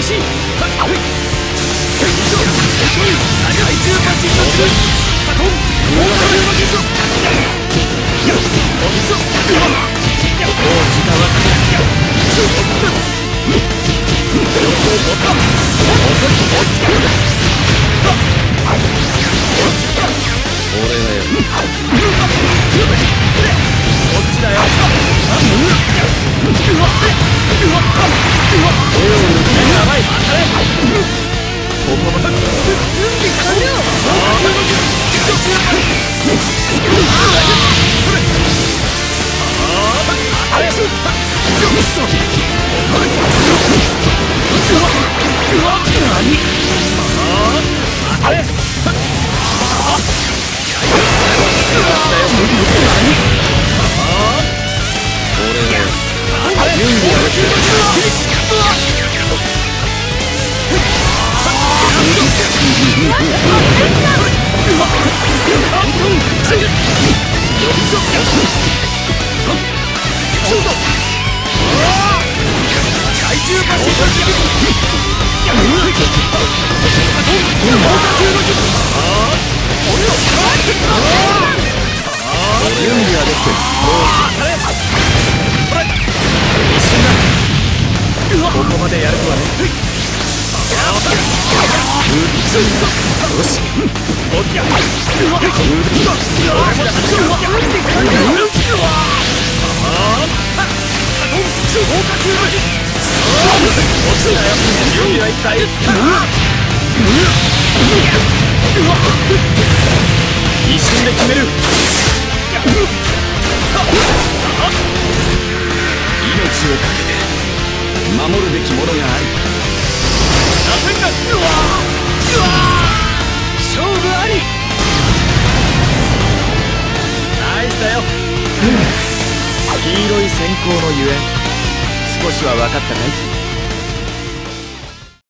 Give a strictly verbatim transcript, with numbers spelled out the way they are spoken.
開始。怪獣マシンの強いバトン大型流の術。もう時間はかけない。予想ボタン遅い。俺がやる。こっちだよ。やばい。ここまで準備完了。ここまでやるとはね。よし。一瞬で決める。命をかけて守るべきものがある。打線がうわうわ勝負あり。ナイスだよ。黄色い閃光のゆえん少しは分かったかい？